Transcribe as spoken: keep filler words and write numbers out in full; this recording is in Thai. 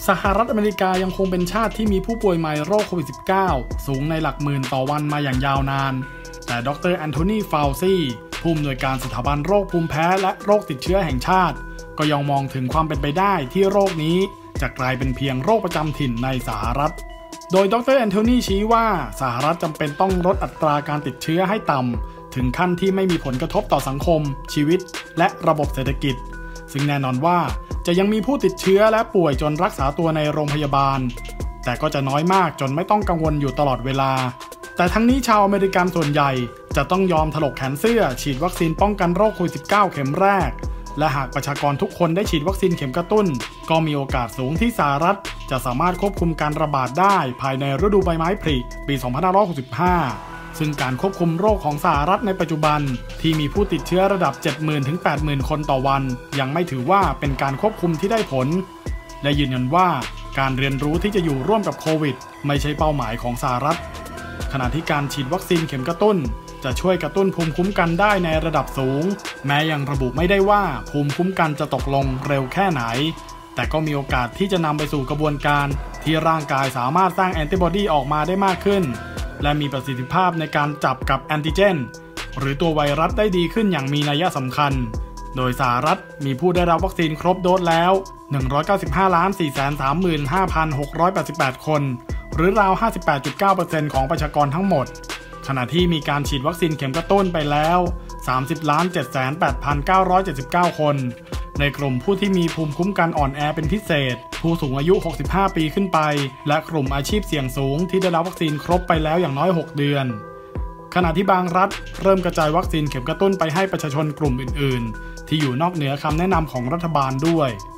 สหรัฐอเมริกายังคงเป็นชาติที่มีผู้ป่วยใหม่โรคโควิด สิบเก้า สูงในหลักหมื่นต่อวันมาอย่างยาวนานแต่ดรแอนโทนี ฟาวซีผู้อำนวยการสถาบันโรคภูมิแพ้และโรคติดเชื้อแห่งชาติก็ยังมองถึงความเป็นไปได้ที่โรคนี้จะกลายเป็นเพียงโรคประจำถิ่นในสหรัฐโดยดรแอนโทนีชี้ว่าสหรัฐจำเป็นต้องลดอัตราการติดเชื้อให้ต่ำถึงขั้นที่ไม่มีผลกระทบต่อสังคมชีวิตและระบบเศรษฐกิจซึ่งแน่นอนว่าจะยังมีผู้ติดเชื้อและป่วยจนรักษาตัวในโรงพยาบาลแต่ก็จะน้อยมากจนไม่ต้องกังวลอยู่ตลอดเวลาแต่ทั้งนี้ชาวอเมริกันส่วนใหญ่จะต้องยอมถลกแขนเสื้อฉีดวัคซีนป้องกันโรคโควิด สิบเก้า เข็มแรกและหากประชากรทุกคนได้ฉีดวัคซีนเข็มกระตุ้นก็มีโอกาสสูงที่สหรัฐจะสามารถควบคุมการระบาดได้ภายในฤดูใบไม้ผลิปี สองพันห้าร้อยหกสิบห้า ซึ่งการควบคุมโรคของสหรัฐในปัจจุบันที่มีผู้ติดเชื้อระดับ เจ็ดหมื่น ถึง แปดหมื่น คนต่อวันยังไม่ถือว่าเป็นการควบคุมที่ได้ผลและยืนยันว่าการเรียนรู้ที่จะอยู่ร่วมกับโควิดไม่ใช่เป้าหมายของสหรัฐขณะที่การฉีดวัคซีนเข็มกระตุ้นจะช่วยกระตุ้นภูมิคุ้มกันได้ในระดับสูงแม้ยังระบุไม่ได้ว่าภูมิคุ้มกันจะตกลงเร็วแค่ไหนแต่ก็มีโอกาสที่จะนำไปสู่กระบวนการที่ร่างกายสามารถสร้างแอนติบอดีออกมาได้มากขึ้นและมีประสิทธิภาพในการจับกับแอนติเจนหรือตัวไวรัสได้ดีขึ้นอย่างมีนัยสำคัญโดยสหรัฐมีผู้ได้รับวัคซีนครบโดสแล้ว หนึ่งร้อยเก้าสิบห้าล้านสี่แสนสามหมื่นห้าพันหกร้อยแปดสิบแปด คนหรือราว ห้าสิบแปดจุดเก้าเปอร์เซ็นต์ ของประชากรทั้งหมดขณะที่มีการฉีดวัคซีนเข็มกระตุ้นไปแล้ว สามสิบล้านเจ็ดแสนแปดพันเก้าร้อยเจ็ดสิบเก้า คนในกลุ่มผู้ที่มีภูมิคุ้มกันอ่อนแอเป็นพิเศษผู้สูงอายุหกสิบห้าปีขึ้นไปและกลุ่มอาชีพเสี่ยงสูงที่ได้รับวัคซีนครบไปแล้วอย่างน้อยหกเดือนขณะที่บางรัฐเริ่มกระจายวัคซีนเข็มกระตุ้นไปให้ประชาชนกลุ่มอื่นๆที่อยู่นอกเหนือคำแนะนำของรัฐบาลด้วย